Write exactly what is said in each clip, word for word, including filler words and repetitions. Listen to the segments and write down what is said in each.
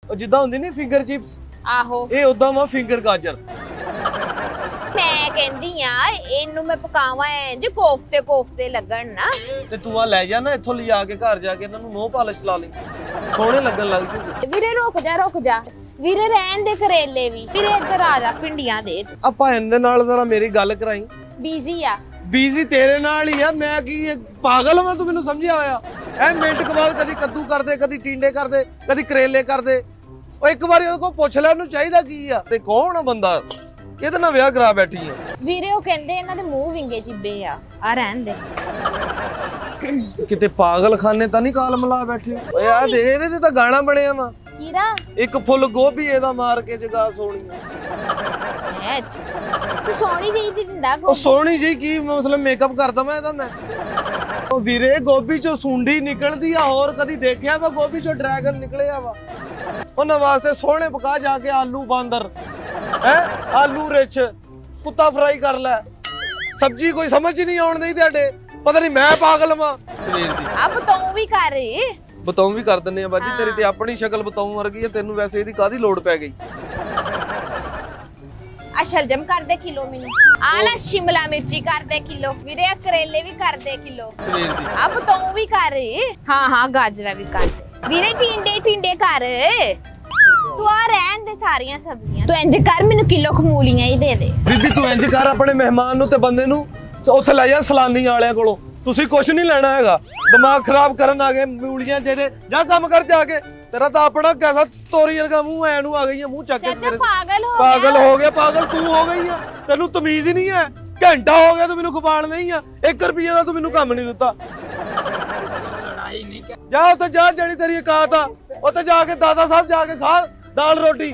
जिद्दां हुंदी नहीं finger chips आहो ये उदां वा फिंगर गाजर मैं कहंदी आ इनू मैं पकावां इंज कोफ्ते कोफ्ते लगन ना ते तू आ ले जा ना इत्थों लिया के घर जाके इन्हां नू नोह पालिश ला ले सोहणे लगन लग जूगे वीरे रुक जा रुक जा वीरे रहन दे करेले भी वीरे इधर आ जा भिंडियां दे आ भैन दे नाल जरा मेरी गल कराई बिजी आ बिजी तेरे नाल ही आ मैं की पागल हां तू मैनू समझिया होया ऐ मिंट के बाद कदी कद्दू कर दे कदी टिंडे कर दे कदी करेले कर दे ओ एक बार ओदे को पुछ ले ओनू चाहीदा की आ ते कौन आ बंदा किहदे नाल विआह करा बैठी है वीरे ओ कहंदे इन्हां दे मुंह विंगे चिब्बे आ आ रहन दे किते पागल खाने ता नहीं काल मिला बैठे ओ यार दे दे ते ता गाना बनया वा कीरा एक फुल गोभी एदा मार के जगा सोनी है तू सोनी जी दी दिंदा ओ सोनी जी की मतलब मेकअप करदा मैं एदा मैं ओ वीरे गोभी चो सुंडी निकलदी आ और कदी देखिया वा गोभी चो ड्रैगन निकलिया वा उन्हां वास्ते सोहणे पका जाके आलू बांदर है आलू रिच कुत्ता फ्राई कर ले सब्जी कोई समझ ही नहीं आउण दी तेरे पता नहीं मैं पागल वां शरीर दी अब तू भी कर बताऊं भी कर दिन्ने आ बाजी तेरी ते अपनी शक्ल बताऊं वर्गी है तेनू वैसे एदी कादी लोड़ पै गई आ शलजम कर दे किलो मेनू आ ना शिमला मिर्ची कर दे किलो वीरे करेले भी कर दे किलो शरीर दी अब तू भी कर हां हां गाजरा भी कर दे वीरे टिंडे टिंडे कर तू आ रहन दे सारियां सब्जियां तू इंज कर मेनू किलो खमूलियां ही दे दे बीबी तू इंज कर अपने मेहमान नु ते बंदे नु ਉੱਥੇ ਲੈ ਜਾ ਸਲਾਨੀ ਵਾਲਿਆਂ ਕੋਲੋਂ ਤੁਸੀਂ ਕੁਝ ਨਹੀਂ ਲੈਣਾ ਹੈਗਾ ਦਿਮਾਗ ਖਰਾਬ ਕਰਨ ਆ ਗਏ ਮੂਲੀਆਂ ਦੇ ਦੇ ਜਾਂ ਕੰਮ ਕਰ ਜਾ ਕੇ ਤੇਰਾ ਤਾਂ ਆਪਣਾ ਕੈਸਾ ਤੋਰੀ ਵਰਗਾ ਮੂੰਹ ਐ ਨੂੰ ਆ ਗਈ ਹੈ ਮੂੰਹ ਚੱਕ ਕੇ ਚਾਚਾ ਪਾਗਲ ਹੋ ਗਿਆ ਪਾਗਲ ਹੋ ਗਿਆ ਪਾਗਲ ਤੂੰ ਹੋ ਗਈ ਆ ਤੈਨੂੰ ਤਮੀਜ਼ ਹੀ ਨਹੀਂ ਹੈ ਘੰਟਾ ਹੋ ਗਿਆ ਤੂੰ ਮੈਨੂੰ ਖਵਾਣ ਨਹੀਂ ਆ ਇੱਕ ਰੁਪਈਆ ਦਾ ਤੂੰ ਮੈਨੂੰ ਕੰਮ ਨਹੀਂ ਦਿੱਤਾ ਲੜਾਈ ਨਹੀਂ ਜਾ ਉੱਥੇ ਜਾ ਜਿਹੜੀ ਤੇਰੀ ਔਕਾਤ ਆ ਉੱਥੇ ਜਾ ਕੇ ਦਾਦਾ ਸਾਹਿਬ ਜਾ ਕੇ ਖਾ ਦਾਲ ਰੋਟੀ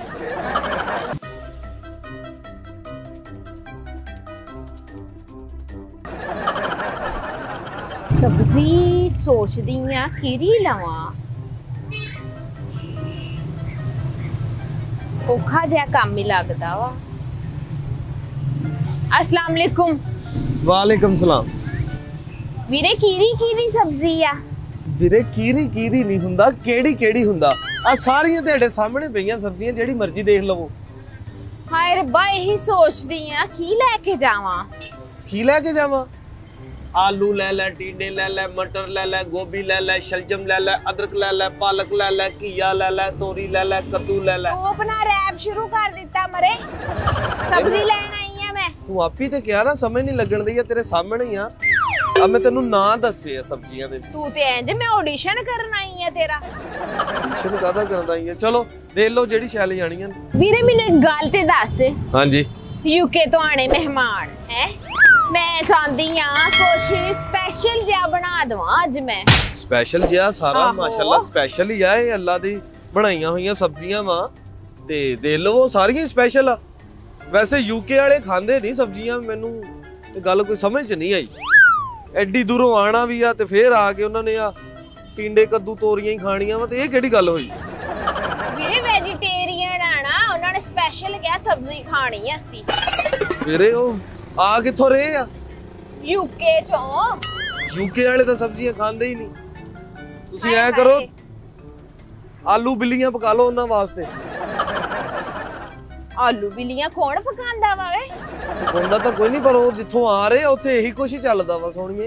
सब्जी सोचदी आ किरी लवां औखा जिहा काम ही लगदा वा अस्सलाम वालेकुम वालेकुम सलाम वीरे कीरी कीरी सब्जी आ ਵੀਰੇ ਕੀਰੀ ਕੀਰੀ ਨਹੀਂ ਹੁੰਦਾ ਕਿਹੜੀ ਕਿਹੜੀ ਹੁੰਦਾ ਆ ਸਾਰੀਆਂ ਤੁਹਾਡੇ ਸਾਹਮਣੇ ਪਈਆਂ ਸਬਜ਼ੀਆਂ ਜਿਹੜੀ ਮਰਜ਼ੀ ਦੇਖ ਲਵੋ ਹਾਏ ਰੱਬਾ ਇਹੀ ਸੋਚਦੀ ਆ ਕੀ ਲੈ ਕੇ ਜਾਵਾਂ ਕੀ ਲੈ ਕੇ ਜਾਵਾਂ आलू ले ले टिंडे ले ले मटर ले ले गोभी ले ले शलजम ले ले अदरक ले ले पालक ले ले घिया ले ले तोरी ले ले कद्दू ले ले तू अपना रैप शुरू कर दिता मरे सब्जी लेन आई आ मैं तू आप ही ते क्या ना समझ नहीं लगन दी है तेरे सामने ही आ अब मैं तेनू ना दस्से है सब्जियां दे तू ते इंज मैं ऑडिशन करन आई आ तेरा ऑडिशन कादा करन आई है चलो देख लो जेडी शैल जानियां वीरे मैनू एक गल ते दस हां जी यूके तो आने मेहमान है मैं चाहती हां कुछ स्पेशल जिहा बना दवां अज मैं स्पेशल जिहा सारा माशाल्लाह स्पेशल ही है अल्लाह दी बनाईयां होईयां सब्जियां वा ते देख लो वो सारियां स्पेशल आ वैसे यूके वाले खांदे नहीं सब्जियां मैनू गल कोई समझ च नहीं आई एडी दूरों आना भी आ ते फिर आके उन्होंने आ टिंडे कद्दू तोरियां ही खाणियां वा ते ये केड़ी गल होई वीरे वेजिटेरियन आना उन्होंने स्पेशल क्या सब्जी खानी है असी वीरे ओ आ किथों रहे आ यूके चो यूके वाले तो सब्जियां खांदे ही नहीं तुसी ऐ करो आलू बिल्लियां पका लो उन्हां वास्ते आलू बिल्लियां कौन पकांदा वा वे पकांदा तो कोई नहीं पर वो जिथों आ रहे उत्थे यही कुछ ही चलदा वा सोहणीए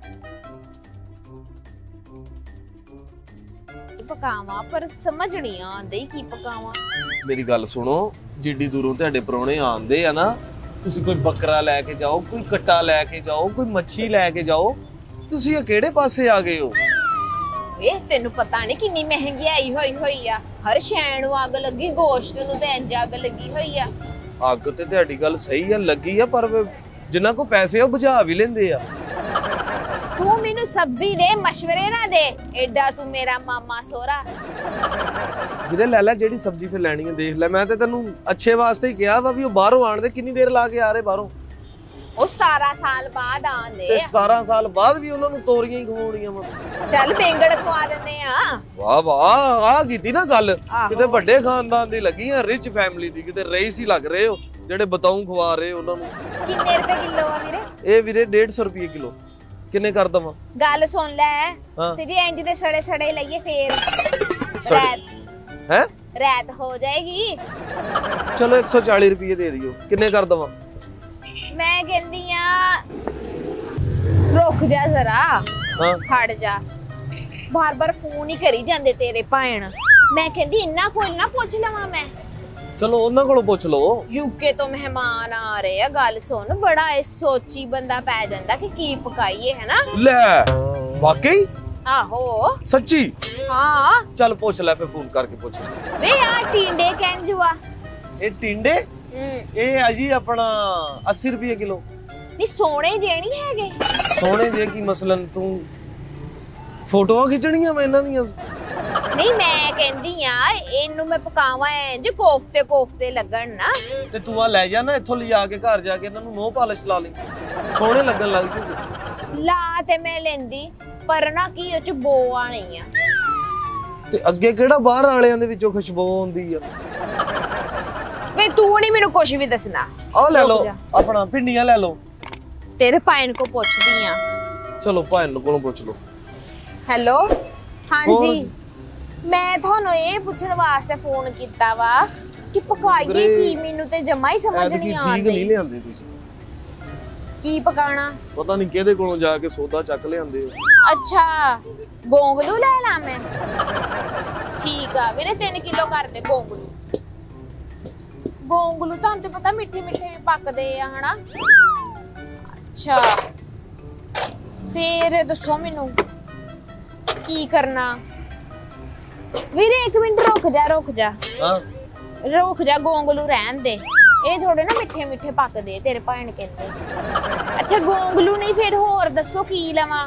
पकावां पर समझ नहीं आंदी की पकावां मेरी गल सुनो जिड्डी दूरों तुहाडे परौणे आंदे आ ना ਤੁਸੀਂ ਕੋਈ ਬੱਕਰਾ ਲੈ ਕੇ ਜਾਓ ਕੋਈ ਕੱਟਾ ਲੈ ਕੇ ਜਾਓ ਕੋਈ ਮੱਛੀ ਲੈ ਕੇ ਜਾਓ ਤੁਸੀਂ ਇਹ ਕਿਹੜੇ ਪਾਸੇ ਆ ਗਏ ਹੋ ਇਹ ਤੈਨੂੰ ਪਤਾ ਨਹੀਂ ਕਿੰਨੀ ਮਹਿੰਗਾਈ ਹੋਈ ਹੋਈ ਆ ਹਰ ਸ਼ੈ ਨੂੰ ਅੱਗ ਲੱਗੀ ਗੋਸ਼ਤ ਨੂੰ ਤੇ ਇੰਜ ਅੱਗ ਲੱਗੀ ਹੋਈ ਆ ਅੱਗ ਤੇ ਤੁਹਾਡੀ ਗੱਲ ਸਹੀ ਆ ਲੱਗੀ ਆ ਪਰ ਜਿਨ੍ਹਾਂ ਕੋ ਪੈਸੇ ਆ ਉਹ ਬੁਝਾ ਵੀ ਲੈਂਦੇ ਆ ਤੂੰ ਮੈਨੂੰ ਸਬਜ਼ੀ ਦੇ ਮਸ਼ਵਰੇ ਨਾ ਦੇ ਐਡਾ ਤੂੰ ਮੇਰਾ ਮਾਮਾ ਸੋਹਰਾ ਵੀਰੇ ਲੈ ਲੈ ਜਿਹੜੀ ਸਬਜ਼ੀ ਫਿਰ ਲੈਣੀ ਹੈ ਦੇਖ ਲੈ ਮੈਂ ਤੇ ਤੈਨੂੰ ਅੱਛੇ ਵਾਸਤੇ ਹੀ ਕਿਹਾ ਵਾ ਵੀ ਉਹ ਬਾਹਰੋਂ ਆਣ ਦੇ ਕਿੰਨੀ ਦੇਰ ਲਾ ਕੇ ਆ ਰਹੇ ਬਾਹਰੋਂ ਉਹ ਸਤਾਰਾਂ ਸਾਲ ਬਾਅਦ ਆਂਦੇ ਤੇ ਸਤਾਰਾਂ ਸਾਲ ਬਾਅਦ ਵੀ ਉਹਨਾਂ ਨੂੰ ਤੋਰੀਆਂ ਹੀ ਖਵਾਉਣੀਆਂ ਵਾ ਚੱਲ ਬੈਂਗਣ ਖਵਾ ਦਿੰਦੇ ਆ ਵਾਹ ਵਾਹ ਆ ਕੀਤੀ ਨਾ ਗੱਲ ਕਿਤੇ ਵੱਡੇ ਖਾਨਦਾਨ ਦੀ ਲੱਗੀ ਆ ਰਿਚ ਫੈਮਿਲੀ ਦੀ ਕਿਤੇ ਰਈਸ ਹੀ ਲੱਗ ਰਹੇ ਹੋ ਜਿਹੜੇ ਬਤਾਉਂ ਖਵਾ ਰਹੇ ਉਹਨਾਂ ਨੂੰ ਕਿੰਨੇ ਰੁਪਏ ਕਿਲੋ ਆ ਵੀਰੇ ਇਹ ਵੀਰੇ डेढ़ सौ ਰੁਪਏ ਕਿਲੋ ਕਿੰਨੇ ਕਰ ਦਵਾਂ ਗੱਲ ਸੁਣ ਲੈ ਤੇ ਜੇ ਇੰਜ ਦੇ ਸੜੇ ਸੜੇ ਲਈਏ ਫੇਰ ਹੈ रात हो जाएगी। चलो एक सौ चालीस रुपये दे दियो। किन्ने कर दवा? मैं कहती हां रुक जा जरा। हां हट जा, बार बार फोन ही करी जांदे तेरे भैन। मैं कहती इन्ना कोई ना पूछ लवां मैं। चलो उन्हां कोलों पुछ लो। यूके तो मेहमान आ रहे हैं, गल सुन बड़ा सोची बंदा पै जांदा कि की पकाइए, है ना? ले वाकई? आहो सच्ची? हाँ चल पूछ ले फिर, फोन करके पूछ ले। वे यार टिंडे कहन जुआ। ये टिंडे हम्म ये है जी अपना अस्सी रुपये किलो। नहीं सोने जे नहीं हैगे। सोने जे की मसलन तू फोटोआं खिचणियां मैं इन्हां दियां? नहीं मैं कहंदी आ इनू मैं पकावां इंज कोफ्ते कोफ्ते लगन ना। ते तू आ ले जा ना इत्थों लिया के घर जाके इन्हां नूं नो पालिश ला ले, सोहणे लगन लग जूगे। ला ते मैं लेंदी पर ना की ओ च बो आनी आ। ते अग्गे किहड़ा बाहर वालियां दे विचों खुशबू आउंदी आ? वे तू नहीं मेनू कुछ भी दसना। आ ले लो अपना भिंडियां ले लो। तेरे भाईन को पूछदी आ। चलो भाईन कोलों पुछ लो। हेलो हां जी, मैं थानू ये पूछण वास्ते फोन कीता वा कि पकाइए की, मेनू ते जम्मा ही समझ नहीं आंदी। ठीक नहीं लियांदे तुसीं? की पकाना? पता नहीं किहदे कोलों जाके सौदा चक लियांदे हो। अच्छा गोंगलू ले ला मैं? ठीक आ वीरे तीन किलो कर दे गोंगलू। गोंगलू तां ते पता मिठे मिठे भी पकदे आ, हना? अच्छा फिर दसो मेनू की करना? वीरे एक मिनट रुक जा रुक जा। हां रुक जा, गोंगलू रहन दे, ये थोड़े ना मिठे मिठे पकदे तेरे भैन कहंदे। अच्छा गोंगलू नहीं फिर होर दसो की लवां?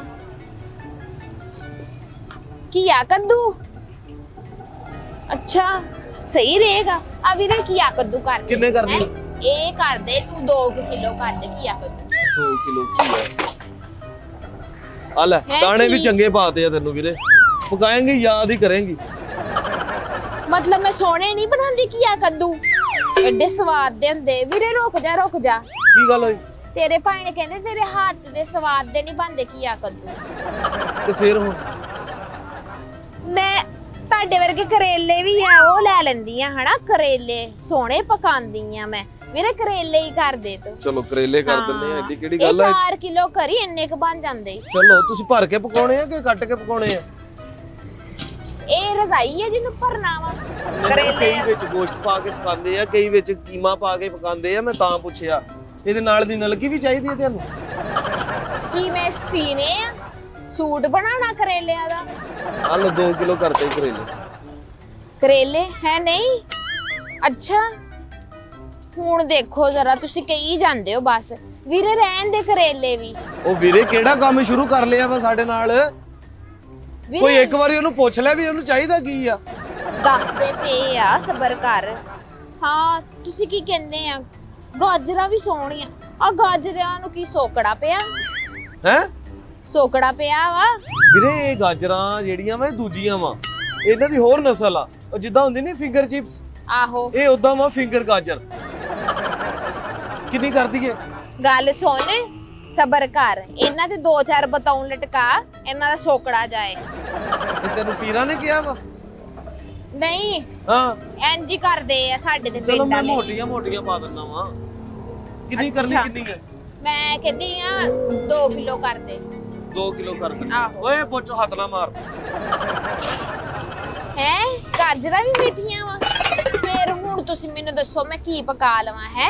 किया कद्दू? अच्छा सही रहेगा। आ वीरे किया कद्दू कर दे। किन्ने कर दी? ए कर दे तू दो किलो कर दे किया कद्दू। दो किलो की है? आ ले दाने भी चंगे पाते हैं तेनू वीरे, पकाएंगे याद ही करेंगी। मतलब मैं सोने नहीं बनांदी किया कद्दू, एडे स्वाद दे हुंदे। वीरे रुक जा रुक जा। की गल होई? तेरे भाई ने कहंदे तेरे हाथ दे स्वाद दे नहीं बनदे किया कद्दू। ते फिर हुण मैं ਤੁਹਾਡੇ ਵਰਗੇ ਕਰੇਲੇ ਵੀ ਆ ਉਹ ਲੈ ਲੈਂਦੀ ਆ, ਹਨਾ? ਕਰੇਲੇ ਸੋਹਣੇ ਪਕਾਉਂਦੀ ਆ ਮੈਂ ਵੀਰੇ, ਕਰੇਲੇ ਹੀ ਕਰ ਦੇ ਤੂੰ। ਚਲੋ ਕਰੇਲੇ ਕਰ ਦਿੰਨੇ ਆ, ਐਡੀ ਕਿਹੜੀ ਗੱਲ ਹੈ? ਚਾਰ ਕਿਲੋ ਕਰੀ ਇੰਨੇ ਕ ਬਣ ਜਾਂਦੇ। ਚਲੋ ਤੁਸੀਂ ਭਰ ਕੇ ਪਕਾਉਣੇ ਆ ਕਿ ਕੱਟ ਕੇ ਪਕਾਉਣੇ ਆ? ਇਹ ਰਜ਼ਾਈ ਹੈ ਜਿਹਨੂੰ ਭਰਨਾ ਵਾ। ਕਰੇਲੇ ਕਈ ਵਿੱਚ ਗੋਸ਼ਤ ਪਾ ਕੇ ਪਕਾਉਂਦੇ ਆ, ਕਈ ਵਿੱਚ ਕੀਮਾ ਪਾ ਕੇ ਪਕਾਉਂਦੇ ਆ, ਮੈਂ ਤਾਂ ਪੁੱਛਿਆ। ਇਹਦੇ ਨਾਲ ਦੀ ਨਲਕੀ ਵੀ ਚਾਹੀਦੀ ਹੈ ਤੁਹਾਨੂੰ? ਕੀ ਮੈਂ ਸੀਨੇ ਆ सूट बनाना करेलिया दा? आलो दो किलो करते ही करेले। करेले है नहीं? अच्छा हुण देखो जरा, तुसी कही जांदे हो बस। वीरे रहन दे करेले भी। ओ वीरे केड़ा काम शुरू कर लिया वा साडे नाल? कोई एक बारी ओनु पुछ ले भी ओनु चाहिदा की आ? दस दे पे आ, सबर कर। हां तुसी की कहंदे आ? गाजरा भी सोहणियां। आ गाजरां नु की सोकड़ा पिया? हैं? सोकड़ा पिया वा ਵੀਰੇ। ਇਹ ਗਾਜਰਾਂ ਜਿਹੜੀਆਂ ਵਾ ਦੂਜੀਆਂ ਵਾ, ਇਹਨਾਂ ਦੀ ਹੋਰ ਨਸਲ ਆ। ਉਹ ਜਿੱਦਾਂ ਹੁੰਦੀ ਨਹੀਂ ਫਿੰਗਰ ਚਿਪਸ, ਆਹੋ ਇਹ ਉਦਾਂ ਵਾ ਫਿੰਗਰ ਗਾਜਰ। ਕਿੰਨੀ ਕਰਦੀ ਏ? ਗੱਲ ਸੁਣ ਸਬਰ ਕਰ, ਇਹਨਾਂ ਦੇ ਦੋ ਚਾਰ ਬਤਾਉਂ ਲਟਕਾ, ਇਹਨਾਂ ਦਾ ਸੋਕੜਾ ਜਾਏ। ਇਹ ਤੈਨੂੰ ਪੀਰਾਂ ਨੇ ਕਿਹਾ ਵਾ? ਨਹੀਂ ਹਾਂ ਇੰਜ ਹੀ ਕਰਦੇ ਆ ਸਾਡੇ ਦੇ ਪਿੰਡ ਵਾਲੇ। ਚਲੋ ਮੈਂ ਮੋਟੀਆਂ ਮੋਟੀਆਂ ਪਾ ਦਿੰਦਾ ਵਾ। ਕਿੰਨੀ ਕਰਨੀ ਕਿੰਨੀ ਹੈ? ਮੈਂ ਕਹਿੰਦੀ ਆ दो किलो कर दे। दो किलो कर दे। ओए पोचो हाथ ना मार। हैं गाजरा भी मीठियां वा। फिर हुण तुसी मेनू दसो मैं की पका लवां? है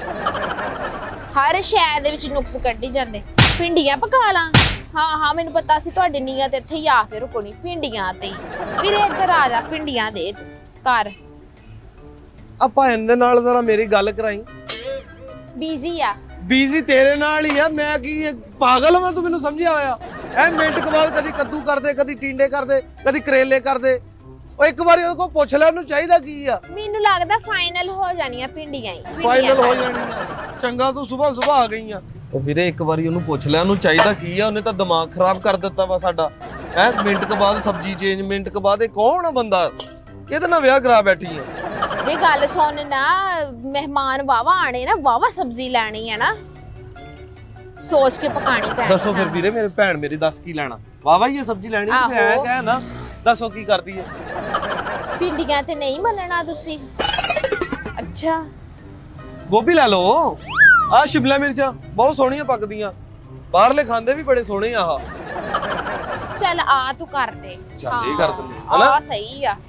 हर शै दे विच नुक्स कड्ढी जांदे। भिंडियां पका ला? हां हां मैनू पता सी तुहाडी नीयत इत्थे ही आ के रुकणी भिंडियां ते। फिर इधर आ जा, भिंडियां दे कर। आ भैन दे नाल जरा मेरी गल कराई। बिजी आ? बिजी तेरे नाल ही आ। मैं की पागल हां तू? मैनू समझिया होया? ए मिनट के बाद कदी कद्दू कर दे, कदी टिंडे कर दे, कदी करेले कर दे। ओ एक बारी ओदे को पुछ ले ओनू चाहिदा की आ? मैनू लगदा फाइनल हो जानियां भिंडियां ही। फाइनल हो जानियां? चंगा तू सुबह सुबह आ गई आ। ओ वीरे एक बारी ओनू पुछ ले ओनू चाहिदा की आ? ओने तां दिमाग खराब कर दित्ता वा साडा। है मिनट के बाद सब्जी चेंज, मिनट के बाद ए कौन आ बंदा? किहदे नाल विआह करा बैठी है? वे गल सुन ना, मेहमान वावा आने ना, वावा सब्जी लैनी है ना, सोच के पकानी पैनी। दसो फिर वीरे मेरे भैन मेरी दस की लेना? वावा ही सब्जी लैनी ते ऐ कह ना, दसो की करदी है? ਭਿੰਡੀਆਂ ਤੇ ਨਹੀਂ ਮੰਨਣਾ ਤੁਸੀਂ। ਅੱਛਾ ਗੋਭੀ ਲੈ ਲਓ। ਆ ਸ਼ਿਮਲਾ ਮਿਰਚਾਂ ਬਹੁਤ ਸੋਹਣੀਆਂ ਪੱਕਦੀਆਂ, ਬਾਹਰਲੇ ਖਾਂਦੇ ਵੀ ਬੜੇ ਸੋਹਣੇ ਆ। ਆਹ ਚੱਲ ਆ ਤੂੰ ਕਰ ਦੇ। ਚੱਲ ਇਹ ਕਰ ਦਿੰਦੇ ਹਨਾ। ਆ ਸਹੀ ਆ।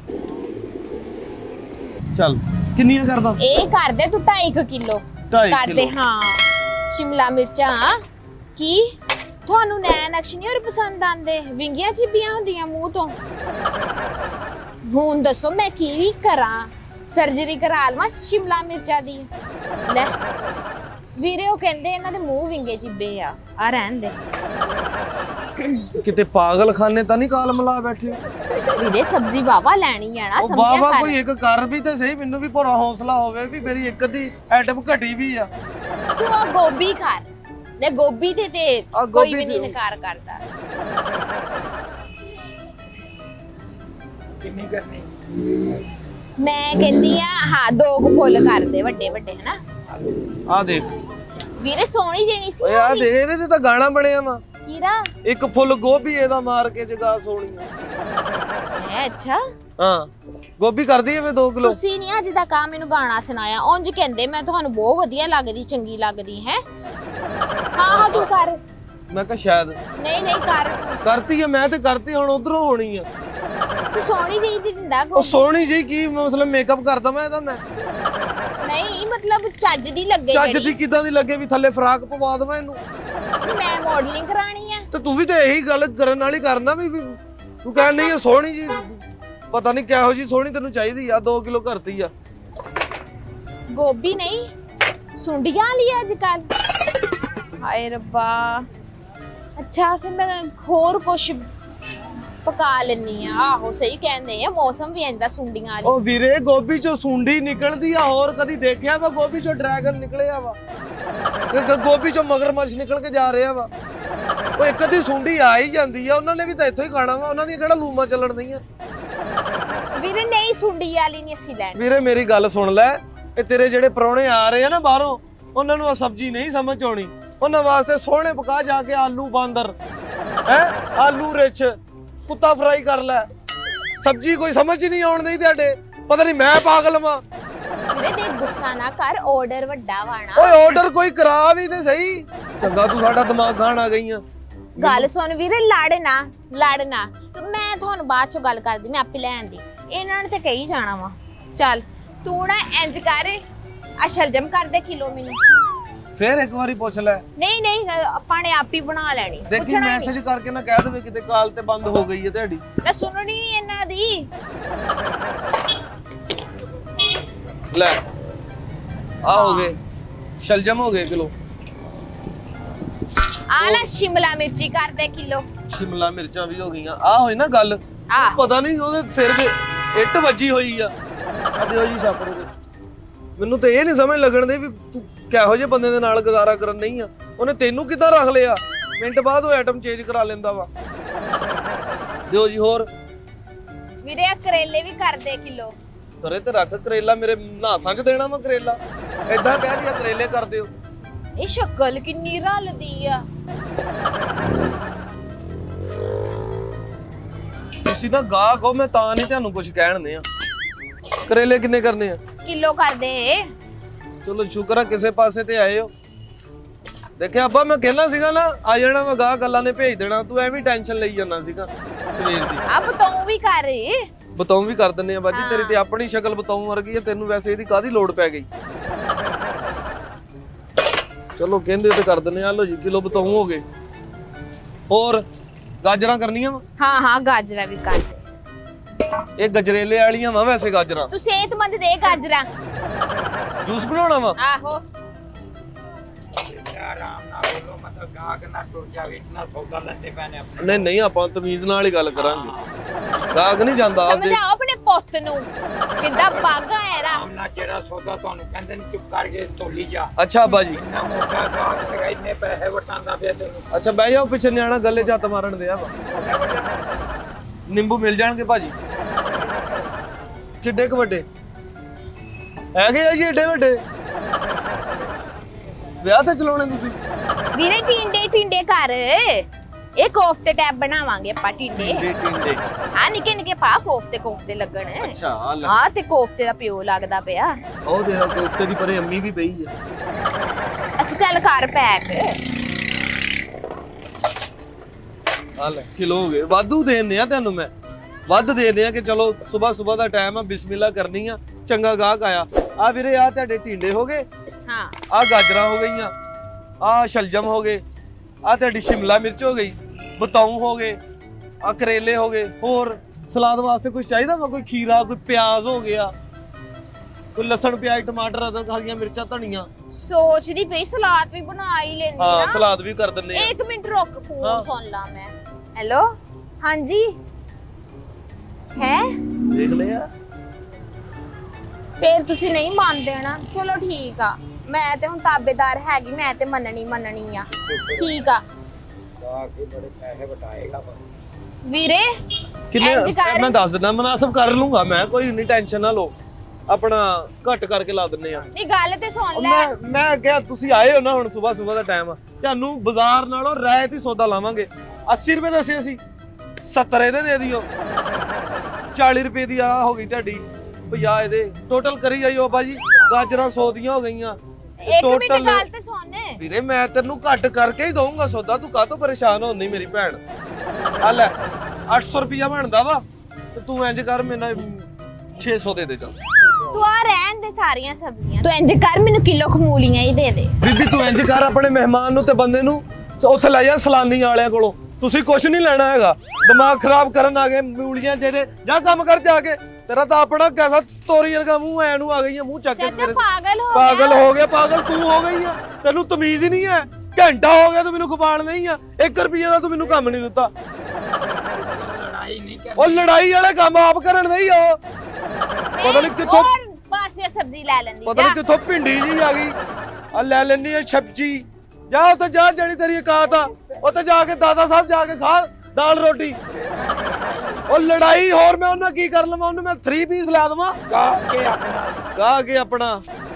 ਚੱਲ ਕਿੰਨੀਆਂ ਕਰਦਾ? ਇਹ ਕਰ ਦੇ ਤੂੰ ਢਾਈ ਕਿਲੋ ਕਰ ਦੇ। ਹਾਂ ਸ਼ਿਮਲਾ ਮਿਰਚਾਂ ਕੀ ਤੁਹਾਨੂੰ ਨੈਣ ਨਕਸ਼ ਨਹੀਂ ਹੋਰ ਪਸੰਦ ਆਂਦੇ? ਵਿੰਗੀਆਂ ਚਿੱਬੀਆਂ ਹੁੰਦੀਆਂ ਮੂੰਹ ਤੋਂ। ਹੁਣ ਦੱਸੋ ਮੈਂ ਕੀ ਕਰਾਂ? ਸਰਜਰੀ ਕਰਾ ਲਵਾਂ ਸ਼ਿਮਲਾ ਮਿਰਚਾਂ ਦੀ? ਲੈ ਵੀਰੇ ਉਹ ਕਹਿੰਦੇ ਇਹਨਾਂ ਦੇ ਮੂੰਹ ਵਿੰਗੇ ਚਿੱਬੇ ਆ। ਆ ਰਹਿਣ ਦੇ। ਕਿਤੇ ਪਾਗਲਖਾਨੇ ਤਾਂ ਨਹੀਂ ਕਾਲ ਮਿਲਾ ਬੈਠੇ? ਵੀਰੇ ਸਬਜ਼ੀ ਵਾਵਾ ਲੈਣੀ ਆ ਨਾ, ਸਮਝਿਆ ਵਾਵਾ ਕਰ। ਕੋਈ ਇੱਕ ਕਰ ਵੀ ਤੇ ਸਹੀ, ਮੈਨੂੰ ਵੀ ਪੂਰਾ ਹੌਸਲਾ ਹੋਵੇ ਵੀ ਮੇਰੀ ਇੱਕ ਅੱਧੀ ਆਈਟਮ ਘਟੀ ਵੀ ਆ। ਤੂੰ ਆ ਗੋਭੀ ਕਰ ਲੈ। ਗੋਭੀ ਤੇ ਤੇ ਕੋਈ ਵੀ ਨਹੀਂ ਨਕਾਰ ਕਰਦਾ। ਕਿੰਨੀ ਕਰਨੀ? ਮੈਂ ਕਹਿੰਦੀ ਆ ਹਾਂ ਦੋ ਕੁ ਫੁੱਲ ਕਰ ਦੇ ਵੱਡੇ ਵੱਡੇ ਹਨਾ। ਆ ਦੇਖ ਵੀਰੇ ਸੋਹਣੀ ਜਿਹੀ ਨਹੀਂ ਸੀ ਓਏ ਆ ਦੇ, ਇਹਦੇ ਤੇ ਤਾਂ ਗਾਣਾ ਬਣਿਆ ਵਾ। ਕੀਰਾ ਇੱਕ ਫੁੱਲ ਗੋਭੀ ਇਹਦਾ ਮਾਰ ਕੇ ਜਗਾ ਸੋਹਣੀ ਹੈ। ਅੱਛਾ ਹਾਂ ਗੋਭੀ ਕਰਦੀ ਐ ਵੇ ਦੋ ਕਿਲੋ। ਤੁਸੀਂ ਨਹੀਂ ਅੱਜ ਤੱਕ ਆ ਮੈਨੂੰ ਗਾਣਾ ਸੁਣਾਇਆ। ਉਂਝ ਕਹਿੰਦੇ ਮੈਂ ਤੁਹਾਨੂੰ ਬਹੁਤ ਵਧੀਆ ਲੱਗਦੀ, ਚੰਗੀ ਲੱਗਦੀ ਹੈ। ਹਾਂ ਹਾਂ ਤੂੰ ਕਰ। ਮੈਂ ਕਿਹਾ ਸ਼ਾਇਦ ਨਹੀਂ ਨਹੀਂ ਕਰ ਤੂੰ। ਕਰਤੀ ਐ ਮੈਂ ਤੇ ਕਰਤੀ, ਹੁਣ ਉਧਰੋਂ ਹੋਣੀ ਆ। ਤੂੰ ਸੋਹਣੀ ਜਿਹੀ ਦੀ ਦਿੰਦਾ ਉਹ ਸੋਹਣੀ ਜਿਹੀ ਕੀ ਮਤਲਬ ਮੇਕਅਪ ਕਰਦਾ ਮੈਂ ਇਹਦਾ? ਮੈਂ ਨਹੀਂ ਮਤਲਬ ਚੱਜ ਦੀ ਲੱਗੇ। ਚੱਜ ਦੀ ਕਿਦਾਂ ਦੀ ਲੱਗੇ ਵੀ ਥੱਲੇ ਫਰਾਕ ਪਵਾ ਦਵਾਂ ਇਹਨੂੰ? ਮੈਂ ਮਾਡਲਿੰਗ ਕਰਾਣੀ ਆ। ਤੇ ਤੂੰ ਵੀ ਤੇ ਇਹੀ ਗੱਲ ਕਰਨ ਵਾਲੀ ਕਰਨਾ ਵੀ ਤੂੰ ਕਹਿ ਨਹੀਂ ਸੋਹਣੀ ਜੀ, ਪਤਾ ਨਹੀਂ ਕਿਹੋ ਜੀ ਸੋਹਣੀ ਤੈਨੂੰ ਚਾਹੀਦੀ ਆ। ਦੋ ਕਿਲੋ ਕਰਤੀ ਆ। ਗੋਭੀ ਨਹੀਂ ਸੁੰਡੀਆਂ ਲਈ ਅੱਜ ਕੱਲ। ਹਾਏ ਰੱਬਾ। ਅੱਛਾ ਫਿਰ ਮੈਂ ਹੋਰ ਕੁਛ ਪਕਾ ਲੈਣੀ ਆ। ਆਹੋ ਸਹੀ ਕਹਿੰਦੇ ਆ, ਮੌਸਮ ਵੀ ਇੰਦਾ ਸੁੰਡੀਆਂ ਵਾਲੀ। ਉਹ ਵੀਰੇ ਗੋਭੀ ਚੋਂ ਸੁੰਡੀ ਨਿਕਲਦੀ ਆ, ਹੋਰ ਕਦੀ ਦੇਖਿਆ ਵਾ? ਗੋਭੀ ਚੋਂ ਡਰੈਗਨ ਨਿਕਲਿਆ ਵਾ? ਗੋਭੀ ਚੋਂ ਮਗਰਮੱਛ ਨਿਕਲ ਕੇ ਜਾ ਰਿਹਾ ਵਾ? ਉਹ ਇੱਕ ਅੱਧੀ ਸੁੰਡੀ ਆ ਹੀ ਜਾਂਦੀ ਆ, ਉਹਨਾਂ ਨੇ ਵੀ ਤਾਂ ਇੱਥੋਂ ਹੀ ਖਾਣਾ ਵਾ। ਉਹਨਾਂ ਦੀਆਂ ਕਿਹੜਾ ਲੂਮਾਂ ਚੱਲਣ ਦੀਆਂ? ਵੀਰੇ ਨਹੀਂ ਸੁੰਡੀ ਵਾਲੀ ਨਹੀਂ ਅਸੀਂ ਲੈਣੀ। ਵੀਰੇ ਮੇਰੀ ਗੱਲ ਸੁਣ ਲੈ, ਇਹ ਤੇਰੇ ਜਿਹੜੇ ਪ੍ਰਾਹੁਣੇ ਆ ਰਹੇ ਆ ਨਾ ਬਾਹਰੋਂ, ਉਹਨਾਂ ਨੂੰ ਆ ਸਬਜ਼ੀ ਨਹੀਂ ਸਮਝ ਆਉਣੀ। ਉਹਨਾਂ ਵਾਸਤੇ ਸੋਹਣੇ ਪਕਾ ਜਾ ਕੇ ਆਲੂ ਬਾਂਦਰ ਹੈ, ਆਲੂ ਰਿਚ, ਕੁੱਤਾ ਫਰਾਈ ਕਰ ਲੈ। ਸਬਜ਼ੀ ਕੋਈ ਸਮਝ ਹੀ ਨਹੀਂ ਆਉਣ ਦੀ ਤੁਹਾਡੇ। ਪਤਾ ਨਹੀਂ ਮੈਂ ਪਾਗਲ ਵਾਂ। ਵੀਰੇ ਦੇਖ ਗੁੱਸਾ ਨਾ ਕਰ, ਆਰਡਰ ਵੱਡਾ ਵਾਣਾ। ਓਏ ਆਰਡਰ ਕੋਈ ਕਰਾ ਵੀ ਤੇ ਸਹੀ। ਚੰਗਾ ਤੂੰ ਸਾਡਾ ਦਿਮਾਗ ਖਾਣ ਆ ਗਈ ਆ। ਗੱਲ ਸੁਣ ਵੀਰੇ, ਲੜ ਨਾ ਲੜ ਨਾ। ਮੈਂ ਤੁਹਾਨੂੰ ਬਾਅਦ ਚੋਂ ਗੱਲ ਕਰਦੀ, ਮੈਂ ਆਪੇ ਲੈਣ ਦੀ। ਇਹਨਾਂ ਨੇ ਤੇ ਕਹੀ ਜਾਣਾ ਵਾ। ਚੱਲ ਤੂੰ ਨਾ ਇੰਜ ਕਰ, ਆ ਸ਼ਲਜਮ ਕਰ ਦੇ ਕਿਲੋ ਮੈਨੂੰ। ਫੇਰ ਇੱਕ ਵਾਰੀ ਪੁੱਛ ਲੈ। ਨਹੀਂ ਨਹੀਂ ਆਪਾਂ ਨੇ ਆਪ ਹੀ ਬਣਾ ਲੈਣੀ। ਦੇਖੀ ਮੈਸੇਜ ਕਰਕੇ ਨਾ ਕਹਿ ਦੇਵੇ ਕਿਤੇ ਕਾਲ ਤੇ ਬੰਦ ਹੋ ਗਈ ਹੈ ਤੁਹਾਡੀ। ਮੈਂ ਸੁਣਨੀ ਨਹੀਂ ਇਹਨਾਂ ਦੀ। ਲੈ ਆ ਹੋ ਗਏ ਸ਼ਲਜਮ, ਹੋ ਗਏ ਕਿਲੋ। ਆ ਨਾ ਸ਼ਿਮਲਾ ਮਿਰਚੀ ਕਰ ਦੇ ਕਿਲੋ। ਸ਼ਿਮਲਾ ਮਿਰਚਾਂ ਵੀ ਹੋ ਗਈਆਂ। ਆ ਹੋਈ ਨਾ ਗੱਲ, ਪਤਾ ਨਹੀਂ ਉਹਦੇ ਸਿਰ 'ਚ ਇੱਟ ਵੱਜੀ ਹੋਈ ਆ। ਆ ਦਿਓ ਜੀ ਛਾਪਰ ਉਹਦੇ। ਮੈਨੂੰ ਤੇ ਇਹ ਨਹੀਂ ਸਮਝ ਲੱਗਣ ਦੇ ਵੀ ਤੂੰ ਕਿਹੋ ਜਿਹੇ ਬੰਦੇ ਦੇ ਨਾਲ ਗੁਜ਼ਾਰਾ ਕਰਨ ਨਹੀਂ ਆ। ਉਹਨੇ ਤੈਨੂੰ ਕਿੱਦਾਂ ਰੱਖ ਲਿਆ? ਮਿੰਟ ਬਾਅਦ ਉਹ ਆਈਟਮ ਚੇਂਜ ਕਰਾ ਲੈਂਦਾ ਵਾ। ਦਿਓ ਜੀ ਹੋਰ। ਵੀਰੇ ਆ ਕਰੇਲੇ ਵੀ ਕਰ ਦੇ ਕਿਲੋ। ਤਰੇ ਤੇ ਰੱਖ ਕਰੇਲਾ, ਮੇਰੇ ਨਾਸਾਂ 'ਚ ਦੇਣਾ ਵਾ ਕਰੇਲਾ? ਏਦਾਂ ਕਹਿ ਵੀ ਆ ਕਰੇਲੇ ਕਰ ਦਿਓ। ਇਹ ਸ਼ਕਲ ਕਿੰਨੀ ਰਲਦੀ ਆ। ਤੁਸੀਂ ਨਾ ਗਾਹਕ ਹੋ, ਮੈਂ ਤਾਂ ਨਹੀਂ ਤੁਹਾਨੂੰ ਕੁਝ ਕਹਿਣ ਦੇ ਆ। ਕਰੇਲੇ ਕਿੰਨੇ ਕਰਨੇ ਆ? ਕਿਲੋ ਕਰ ਦੇ। ਚਲੋ ਸ਼ੁਕਰ ਆ ਕਿਸੇ ਪਾਸੇ ਤੇ ਆਏ ਹੋ। ਦੇਖਿਆ ਅੱਬਾ, ਮੈਂ ਕਹਿਣਾ ਸੀਗਾ ਨਾ ਆ ਜਾਣਾ ਵਾ ਗਾਹਕ, ਅੱਲਾ ਨੇ ਭੇਜ ਦੇਣਾ। ਤੂੰ ਐਵੇਂ ਟੈਨਸ਼ਨ ਲਈ ਜਾਂਦਾ ਸੀਗਾ ਸਵੇਰ ਦੀ। ਆ ਬਤਾਉ ਵੀ ਕਰ। ਬਤਾਉ ਵੀ ਕਰ ਦਿੰਨੇ ਆ ਬਾਜੀ। ਤੇਰੀ ਤੇ ਆਪਣੀ ਸ਼ਕਲ ਬਤਾਉ ਵਰਗੀ ਆ, ਤੈਨੂੰ ਵੈਸੇ ਇਹਦੀ ਕਾਹਦੀ ਲੋੜ ਪੈ ਗਈ? ਚਲੋ ਕਹਿੰਦੇ ਤੇ ਕਰ ਦਿੰਨੇ ਆ। ਲੋ ਜੀ ਕਿਲੋ ਬਤਾਉ ਹੋ ਗਏ। ਹੋਰ ਗਾਜਰਾਂ ਕਰਨੀਆਂ ਵਾ? ਹਾਂ ਹਾਂ ਗਾਜਰਾਂ ਵੀ ਕਰ ਦੇ। ਇਹ ਗਜਰੇਲੇ ਵਾਲੀਆਂ ਵਾ ਵੈਸੇ ਗਾਜਰਾਂ। ਤੂੰ ਸਿਹਤਮੰਦ ਦੇ ਗਾਜਰਾਂ। ਜੂਸ ਬਣਾਉਣਾ ਵਾ? ਆਹੋ ਆਰਾਮ ਨਾਲ ਬੋਲੋ, ਮਤਲਬ ਗਾਹਕ ਨਾ ਟੁੱਟ ਜਾਵੇ। ਇਤਨਾ ਸੌਦਾ ਲੈਂਦੇ ਪੈਣੇ ਆਪਣੇ। ਨਹੀਂ ਨਹੀਂ ਆਪਾਂ ਤਮੀਜ਼ ਨਾਲ ਹੀ ਗੱਲ ਕਰਾਂਗੇ। ਗਾਹਕ ਨਹੀਂ ਜਾਂਦਾ ਆਪਦੇ। ਸਮਝਾ ਆਪਣੇ ਪੁੱਤ ਨੂੰ ਕਿੱਦਾਂ ਬਾਗਾ ਹੈ ਰਾ। ਆਰਾਮ ਨਾਲ ਜਿਹੜਾ ਸੌਦਾ ਤੁਹਾਨੂੰ ਕਹਿੰਦੇ ਨੇ ਚੁੱਪ ਕਰਕੇ ਤੋਲੀ ਜਾ। ਅੱਛਾ ਅੱਬਾ ਜੀ। ਇੰਨਾ ਮੋਟਾ ਗਾਹਕ ਤੇ ਇੰਨੇ ਪੈਸੇ ਵਟਾਂਦਾ ਪਿਆ ਤੈਨੂੰ। ਅੱਛਾ ਬਹਿ ਜਾਓ, ਪਿੱਛੇ ਨਿਆਣਾ ਗੱਲੇ 'ਚ ਹੱਥ ਮਾਰਨ ਦਿਆ ਵਾ। ਨਿੰਬੂ ਮਿਲ ਜਾਣਗੇ ਭਾਜੀ? ਕਿੱਡੇ ਕੁ ਵੱਡੇ ਹੈਗੇ ਆ ਜੀ? ਏਡੇ ਵੱਡੇ ਵਿਆਹ ਤੇ ਚਲਾਉਣੇ ਤੁਸੀਂ? ਵੀਰੇ ਟਿੰਡੇ ਟਿੰਡੇ ਕਰ। ਇਹ ਕੋਫਤੇ ਟੈਪ ਬਣਾਵਾਂਗੇ ਆਪਾਂ ਟਿੰਡੇ ਟਿੰਡੇ ਟਿੰਡੇ ਆ ਨਿੱਕੇ ਨਿੱਕੇ ਪਾ ਕੋਫਤੇ ਕੋਫਤੇ ਲੱਗਣ ਅੱਛਾ ਆ ਲੈ ਹਾਂ ਤੇ ਕੋਫਤੇ ਦਾ ਪਿਓ ਲੱਗਦਾ ਪਿਆ ਉਹ ਦੇ ਕੋਫਤੇ ਦੀ ਪਰੇ ਅੰਮੀ ਵੀ ਪਈ ਆ ਅੱਛਾ ਚੱਲ ਕਰ ਪੈਕ ਆ ਲੈ ਕਿਲੋ ਹੋ ਗਏ ਵਾਧੂ ਦੇਣੇ ਆ ਤੈਨੂੰ ਮੈਂ ਵੱਧ ਦੇਣੇ ਆ ਕਿ ਚਲੋ ਸਵੇਰ ਸਵੇਰ ਦਾ ਟਾਈਮ ਆ ਬਿਸਮਿਲ੍ਲਾ ਕਰਨੀ ਆ ਚੰਗਾ ਗਾਹਕ ਆਇਆ ਆ ਵੀਰੇ ਆ ਤੁਹਾਡੇ ਟਿੰਡੇ ਹੋ ਗਏ ਹਾਂ ਆ ਗਾਜਰਾਂ ਹੋ ਗਈਆਂ ਆ ਸ਼ਲਜਮ ਹੋ ਗਏ ਆ ਤੁਹਾਡੀ ਸ਼ਿਮਲਾ ਮਿਰਚ ਹੋ ਗਈ ਬਤਾਊ ਹੋ ਗਏ ਆ ਕਰੇਲੇ ਹੋ ਗਏ ਹੋਰ ਸਲਾਦ ਵਾਸਤੇ ਕੁਝ ਚਾਹੀਦਾ ਵਾ ਕੋਈ ਖੀਰਾ ਕੋਈ ਪਿਆਜ਼ ਹੋ ਗਿਆ ਕੋਈ ਲਸਣ ਪਿਆਜ਼ ਟਮਾਟਰ ਅਦਰਕ ਹਰੀਆਂ ਮਿਰਚਾਂ ਧਨੀਆ ਸੋਚਦੀ ਪਈ ਸਲਾਦ ਵੀ ਬਣਾ ਹੀ ਲੈਂਦੀ ਹਾਂ ਨਾ ਸਲਾਦ ਵੀ ਕਰ ਦਿੰਨੇ ਆ ਇੱਕ ਮਿੰਟ ਰੁਕ ਹਾਂ। ਫੋਨ ਸੁਣ ਲਾ ਮੈਂ ਹੈਲੋ ਹਾਂਜੀ ਹੈ ਦੇਖ ਲਿਆ ਫੇਰ ਤੁਸੀਂ ਨਹੀਂ ਮੰਨਦੇ ਨਾ ਚਲੋ ਠੀਕ ਆ ਮੈਂ ਤੇ ਹੁਣ ਤਾਬੇਦਾਰ ਹੈਗੀ ਮੈਂ ਤੇ ਮੰਨਣੀ ਮੰਨਣੀ ਆ ਠੀਕ ਆ ਗਾ ਕੇ ਬੜੇ ਪੈਸੇ ਬਟਾਏਗਾ ਵੀਰੇ ਕਿੰਨੇ ਇੰਝ ਕਰ। ਮੈਂ ਦੱਸ ਦਿੰਦਾ ਮਨਾਸਬ ਕਰ ਲੂੰਗਾ ਮੈਂ ਕੋਈ ਨਹੀਂ ਟੈਨਸ਼ਨ ਨਾ ਲਓ ਆਪਣਾ ਘੱਟ ਕਰਕੇ ਲਾ ਦਿੰਨੇ ਆ ਇਹ ਗੱਲ ਤੇ ਸੁਣ ਲੈ ਮੈਂ ਮੈਂ ਕਿਹਾ ਤੁਸੀਂ ਆਏ ਹੋ ਨਾ ਹੁਣ ਸਵੇਰ ਸਵੇਰ ਦਾ ਟਾਈਮ ਆ ਤੁਹਾਨੂੰ ਬਾਜ਼ਾਰ ਨਾਲੋਂ ਰਾਇਤ ਹੀ ਸੌਦਾ ਲਾਵਾਂਗੇ अस्सी ਰੁਪਏ ਦੱਸੇ ਅਸੀਂ ਸੱਤਰ ਇਹਦੇ ਦੇ ਦਿਓ ਚਾਲੀ ਰੁਪਏ ਦੀ ਆ ਹੋ ਗਈ ਤੁਹਾਡੀ ਪੰਜਾਹ ਇਹਦੇ ਟੋਟਲ ਕਰੀ ਜਾਈਓ ਬਾਜੀ ਗਾਜਰਾਂ ਸੌ ਦੀਆਂ ਹੋ ਗਈਆਂ ਇੱਕ ਮਿੰਟ ਗੱਲ ਤੇ ਸੁਣ ਵੀਰੇ ਮੈਂ ਤੈਨੂੰ ਘੱਟ ਕਰਕੇ ਹੀ ਦਊਂਗਾ ਸੌਦਾ ਤੂੰ ਕਾਹਤੋਂ ਪਰੇਸ਼ਾਨ ਹੋਣੀ ਮੇਰੀ ਭੈਣ ਆ ਲੈ ਅੱਠ ਸੌ ਰੁਪਿਆ ਬਣਦਾ ਵਾ ਤੇ ਤੂੰ ਇੰਜ ਕਰ ਮੈਨੂੰ ਛੇ ਸੌ ਦੇ ਦੇ ਚੱਲ ਤੂੰ ਆ ਰਹਿਣ ਦੇ ਸਾਰੀਆਂ ਸਬਜ਼ੀਆਂ ਤੂੰ ਇੰਜ ਕਰ ਮੈਨੂੰ ਕਿਲੋ ਖਮੂਲੀਆਂ ਹੀ ਦੇ ਦੇ ਬੀਬੀ ਤੂੰ ਇੰਜ ਕਰ ਆਪਣੇ ਮਹਿਮਾਨ ਨੂੰ ਤੇ ਬੰਦੇ ਨੂੰ ਉੱਥੇ ਲੈ ਜਾ ਸਲਾਨੀ ਵਾਲਿਆਂ ਕੋਲੋਂ ਤੁਸੀਂ ਕੁਝ ਨਹੀਂ ਲੈਣਾ ਹੈਗਾ ਦਿਮਾਗ ਖਰਾਬ ਕਰਨ ਆ ਗਏ ਮੂਲੀਆਂ ਦੇ ਦੇ ਜਾ ਕੰਮ ਕਰ ਜਾ ਕੇ ਤੇਰਾ ਤਾਂ ਆਪਣਾ ਕੈਸਾ ਤੋਰੀ ਵਰਗਾ ਮੂੰਹ ਐ ਨੂੰ ਆ ਗਈਆਂ ਮੂੰਹ ਚੱਕ ਕੇ ਚਾਚਾ ਪਾਗਲ ਹੋ ਪਾਗਲ ਹੋ ਗਿਆ ਪਾਗਲ ਤੂੰ ਹੋ ਗਈ ਆ ਤੈਨੂੰ ਤਮੀਜ਼ ਹੀ ਨਹੀਂ ਹੈ ਘੰਟਾ ਹੋ ਗਿਆ ਤੂੰ ਮੈਨੂੰ ਖਵਾਣ ਨਹੀਂ ਆ ਇੱਕ ਰੁਪਈਏ ਦਾ ਤੂੰ ਮੈਨੂੰ ਕੰਮ ਨਹੀਂ ਦਿੱਤਾ ਲੜਾਈ ਨਹੀਂ ਕਰ ਉਹ ਲੜਾਈ ਵਾਲੇ ਕੰਮ ਆਪ ਕਰਨ ਨਹੀਂ ਉਹ ਪਤਾ ਨਹੀਂ ਕਿੱਥੋਂ ਬਸ ਇਹ ਸਬਜ਼ੀ ਲੈ ਲੈਂਦੀ ਪਤਾ ਨਹੀਂ ਕਿੱਥੋਂ ਭਿੰਡੀ ਜੀ ਆ ਗਈ ਆ ਲੈ ਲੈਣੀ ਆ ਛਪਜੀ ਜਾ ਉੱਥੇ ਜਾ ਜਿਹੜੀ ਤੇਰੀ ਔਕਾਤ ਆ ਉੱਥੇ ਜਾ ਕੇ ਦਾਦਾ ਸਾਹਿਬ ਜਾ ਕੇ ਖਾ ਦਾਲ ਰੋਟੀ ਉਹ ਲੜਾਈ ਹੋਰ ਮੈਂ ਉਹਨਾਂ ਕੀ ਕਰ ਲਵਾਂ ਉਹਨੂੰ ਮੈਂ ਥ੍ਰੀ ਪੀਸ ਲਾ ਦਵਾਂ ਗਾ ਕੇ ਆਪਣਾ ਗਾ ਕੇ ਆਪਣਾ